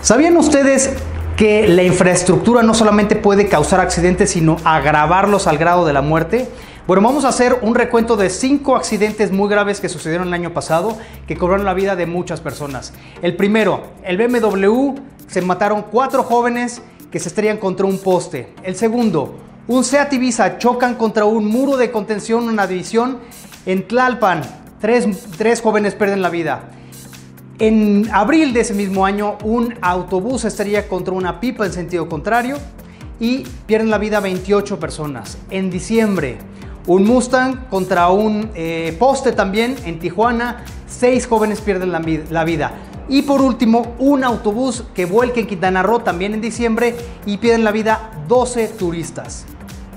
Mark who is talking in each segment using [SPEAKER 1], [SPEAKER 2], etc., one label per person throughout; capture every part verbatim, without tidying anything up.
[SPEAKER 1] ¿Sabían ustedes que la infraestructura no solamente puede causar accidentes, sino agravarlos al grado de la muerte? Bueno, vamos a hacer un recuento de cinco accidentes muy graves que sucedieron el año pasado, que cobraron la vida de muchas personas. El primero, el B M W, se mataron cuatro jóvenes que se estrellan contra un poste. El segundo, un Seat Ibiza chocan contra un muro de contención en una división en Tlalpan. Tres, tres jóvenes pierden la vida. En abril de ese mismo año, un autobús se estrella contra una pipa en sentido contrario y pierden la vida veintiocho personas. En diciembre, un Mustang contra un eh, poste también en Tijuana, seis jóvenes pierden la, la vida. Y por último, un autobús que vuelca en Quintana Roo también en diciembre y pierden la vida doce turistas.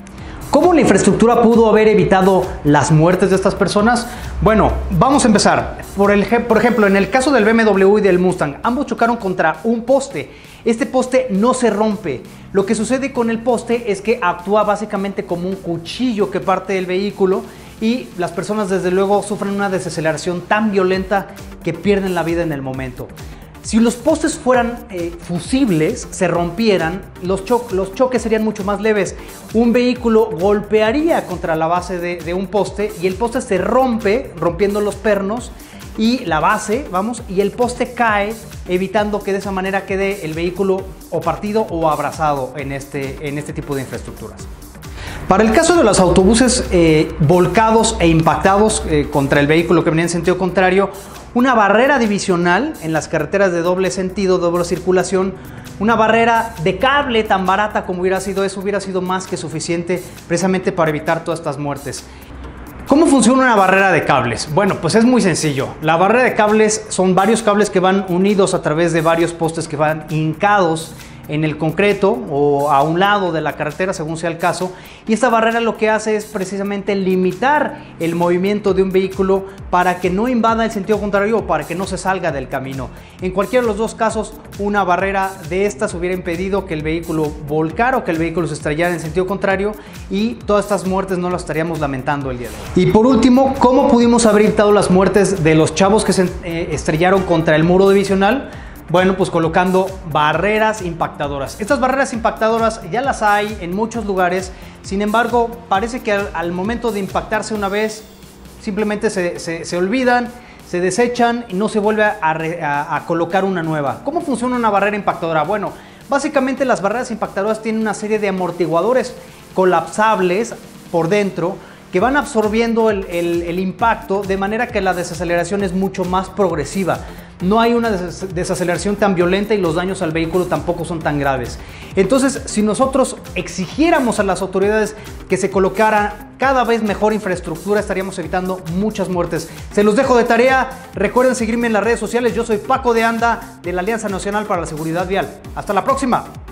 [SPEAKER 1] ¿Cómo la infraestructura pudo haber evitado las muertes de estas personas? Bueno, vamos a empezar. Por, el, por ejemplo, en el caso del B M W y del Mustang, ambos chocaron contra un poste. Este poste no se rompe. Lo que sucede con el poste es que actúa básicamente como un cuchillo que parte del vehículo y las personas desde luego sufren una desaceleración tan violenta que pierden la vida en el momento. Si los postes fueran eh, fusibles, se rompieran, los, cho los choques serían mucho más leves. Un vehículo golpearía contra la base de, de un poste y el poste se rompe, rompiendo los pernos y la base, vamos, y el poste cae, evitando que de esa manera quede el vehículo o partido o abrazado en este, en este tipo de infraestructuras. Para el caso de los autobuses eh, volcados e impactados eh, contra el vehículo que venía en sentido contrario, una barrera divisional en las carreteras de doble sentido, doble circulación, una barrera de cable tan barata como hubiera sido eso, hubiera sido más que suficiente precisamente para evitar todas estas muertes. ¿Cómo funciona una barrera de cables? Bueno, pues es muy sencillo. La barrera de cables son varios cables que van unidos a través de varios postes que van hincados en el concreto o a un lado de la carretera, según sea el caso, y esta barrera lo que hace es precisamente limitar el movimiento de un vehículo para que no invada el sentido contrario o para que no se salga del camino. En cualquiera de los dos casos, una barrera de estas hubiera impedido que el vehículo volcara o que el vehículo se estrellara en sentido contrario y todas estas muertes no las estaríamos lamentando el día de hoy. Y por último, ¿cómo pudimos haber evitado las muertes de los chavos que se eh, estrellaron contra el muro divisional? Bueno, pues colocando barreras impactadoras. Estas barreras impactadoras ya las hay en muchos lugares, sin embargo, parece que al, al momento de impactarse una vez, simplemente se, se, se olvidan, se desechan y no se vuelve a, a, a colocar una nueva. ¿Cómo funciona una barrera impactadora? Bueno, básicamente las barreras impactadoras tienen una serie de amortiguadores colapsables por dentro, que van absorbiendo el, el, el impacto de manera que la desaceleración es mucho más progresiva. No hay una des desaceleración tan violenta y los daños al vehículo tampoco son tan graves. Entonces, si nosotros exigiéramos a las autoridades que se colocara cada vez mejor infraestructura, estaríamos evitando muchas muertes. Se los dejo de tarea. Recuerden seguirme en las redes sociales. Yo soy Paco de Anda, de la Alianza Nacional para la Seguridad Vial. Hasta la próxima.